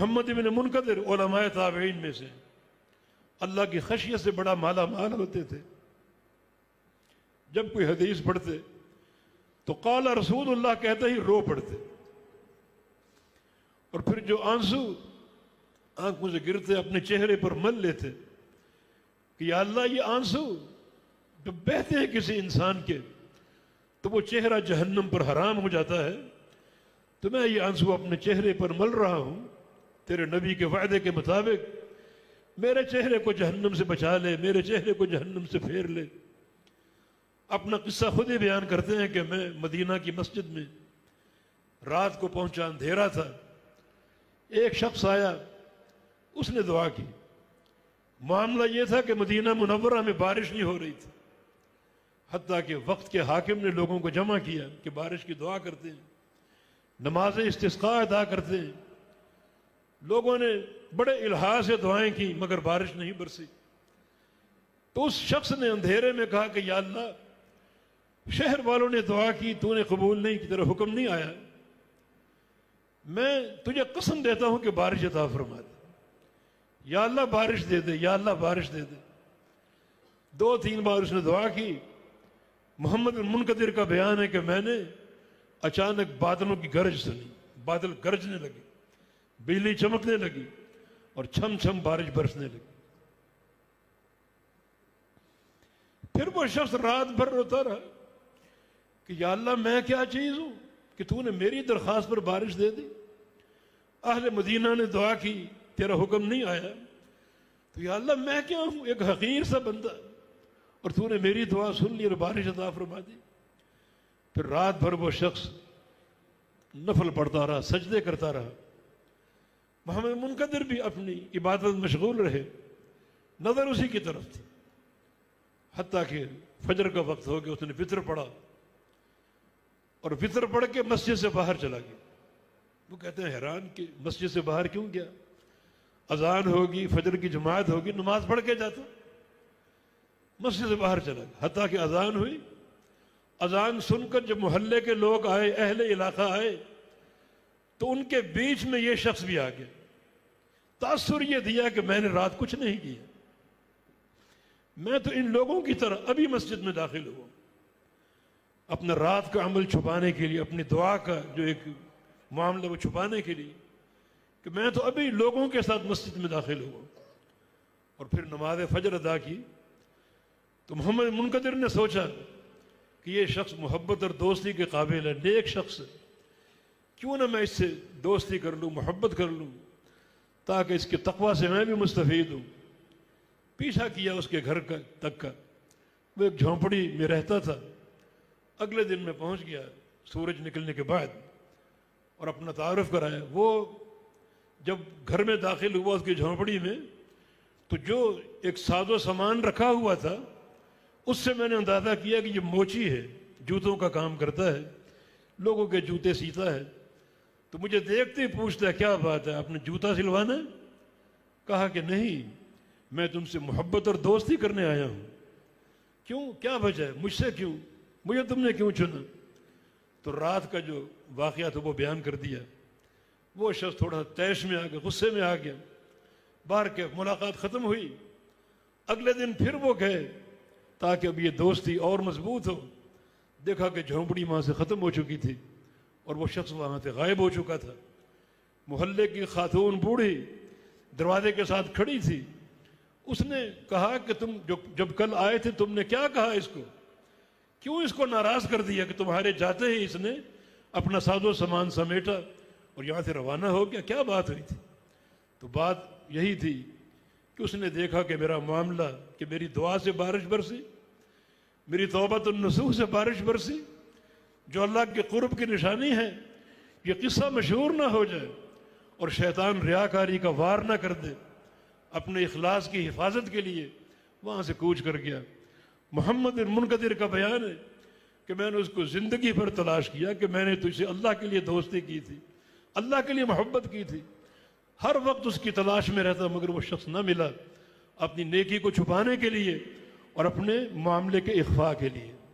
محمد بن منکدر علماء تابعین میں سے اللہ کی خشیت سے بڑا مالا مال ہوتے تھے. جب کوئی حدیث پڑھتے تو قال رسول اللہ کہتے ہی رو پڑتے، اور پھر جو آنسو آنکھوں سے گرتے اپنے چہرے پر مل لیتے کہ یا اللہ یہ آنسو جب بہتے ہیں کسی انسان کے تو وہ چہرہ جہنم پر حرام ہو جاتا ہے، تو میں یہ آنسو اپنے چہرے پر مل رہا ہوں، تیرے نبی کے وعدے کے مطابق میرے چہرے کو جہنم سے بچا لے، میرے چہرے کو جہنم سے پھیر لے. اپنا قصہ خود ہی بیان کرتے ہیں کہ میں مدینہ کی مسجد میں رات کو پہنچا، اندھیرا تھا، ایک شخص آیا، اس نے دعا کی. معاملہ یہ تھا کہ مدینہ منورہ میں بارش نہیں ہو رہی تھی، حتیٰ کہ وقت کے حاکم نے لوگوں کو جمع کیا کہ بارش کی دعا کرتے ہیں، نماز استسقاء ادا کرتے ہیں. لوگوں نے بڑے الہا سے دعائیں کی مگر بارش نہیں برسی. تو اس شخص نے اندھیرے میں کہا کہ یا اللہ شہر والوں نے دعا کی، تو نے قبول نہیں کی، تیرا حکم نہیں آیا، میں تجھے قسم دیتا ہوں کہ بارش عطا فرما دے، یا اللہ بارش دے دے، یا اللہ بارش دے دے. 2-3 بار اس نے دعا کی. محمد بن منکدر کا بیان ہے کہ میں نے اچانک بادلوں کی گرج سنی، بادل گرجنے لگے، بجلی چمکنے لگی اور چھم چھم بارش برسنے لگی. پھر وہ شخص رات بھر روتا رہا کہ یا اللہ میں کیا چیز ہوں کہ تو نے میری درخواست پر بارش دے دی. اہل مدینہ نے دعا کی، تیرا حکم نہیں آیا، تو یا اللہ میں کیا ہوں، ایک حقیر سا بندہ، اور تو نے میری دعا سن لی اور بارش عطا فرما دی. پھر رات بھر وہ شخص نفل پڑھتا رہا، سجدے کرتا رہا. محمد منکدر بھی اپنی عبادت مشغول رہے، نظر اسی کی طرف تھی، حتیٰ کہ فجر کا وقت ہو گیا. اس نے وطر پڑھا اور وطر پڑھ کے مسجد سے باہر چلا گیا. وہ کہتے ہیں حیران کہ مسجد سے باہر کیوں گیا، اذان ہوگی، فجر کی جماعت ہوگی، نماز پڑھ کے جاتا. مسجد سے باہر چلا گیا حتیٰ کہ اذان ہوئی. اذان سن کر جب محلے کے لوگ آئے، اہل علاقہ آئے، تو ان کے بیچ میں یہ شخص بھی آ گیا. تاثر یہ دیا کہ میں نے رات کچھ نہیں کیا، میں تو ان لوگوں کی طرح ابھی مسجد میں داخل ہوا، اپنا رات کا عمل چھپانے کے لیے، اپنی دعا کا جو ایک معاملہ وہ چھپانے کے لیے، کہ میں تو ابھی لوگوں کے ساتھ مسجد میں داخل ہوا. اور پھر نماز فجر ادا کی. تو محمد منکدر نے سوچا کہ یہ شخص محبت اور دوستی کے قابل ہے، نیک شخص ہے، کیوں نہ میں اس سے دوستی کر لوں، محبت کر لوں، تاکہ اس کے تقوی سے میں بھی مستفید ہوں. پیچھا کیا اس کے گھر کا تک کا. وہ ایک جھونپڑی میں رہتا تھا. اگلے دن میں پہنچ گیا سورج نکلنے کے بعد اور اپنا تعارف کرایا. وہ جب گھر میں داخل ہوا اس کی جھونپڑی میں، تو جو ایک ساز و سامان رکھا ہوا تھا اس سے میں نے اندازہ کیا کہ یہ موچی ہے، جوتوں کا کام کرتا ہے، لوگوں کے جوتے سیتا ہے. تو مجھے دیکھتے ہی پوچھتا ہے کیا بات ہے، آپ نے جوتا سلوانا ہے؟ کہا کہ نہیں، میں تم سے محبت اور دوستی کرنے آیا ہوں. کیوں، کیا وجہ ہے، مجھ سے کیوں، مجھے تم نے کیوں چنا؟ تو رات کا جو واقعہ تھا وہ بیان کر دیا. وہ شخص تھوڑا تیش میں آ گیا، غصے میں آ گیا. باہر کے ملاقات ختم ہوئی. اگلے دن پھر وہ گئے تاکہ اب یہ دوستی اور مضبوط ہو. دیکھا کہ جھونپڑی وہاں سے ختم ہو چکی تھی اور وہ شخص وہاں سے غائب ہو چکا تھا. محلے کی خاتون بوڑھی دروازے کے ساتھ کھڑی تھی. اس نے کہا کہ تم جب کل آئے تھے تم نے کیا کہا اس کو، کیوں اس کو ناراض کر دیا کہ تمہارے جاتے ہی اس نے اپنا ساز و سامان سمیٹا اور یہاں سے روانہ ہو گیا، کیا بات ہوئی تھی؟ تو بات یہی تھی کہ اس نے دیکھا کہ میرا معاملہ، کہ میری دعا سے بارش برسی، میری توبۃ النصوح سے بارش برسی، جو اللہ کے قرب کی نشانی ہے. یہ قصہ مشہور نہ ہو جائے اور شیطان ریاکاری کا وار نہ کر دے. اپنے اخلاص کی حفاظت کے لیے وہاں سے کوچ کر گیا. محمد بن منکدر کا بیان ہے کہ میں نے اس کو زندگی بھر تلاش کیا کہ میں نے تجھ سے اللہ کے لیے دوستی کی تھی، اللہ کے لیے محبت کی تھی. ہر وقت اس کی تلاش میں رہتا مگر وہ شخص نہ ملا، اپنی نیکی کو چھپانے کے لیے اور اپنے معاملے کے اخفاء کے لیے.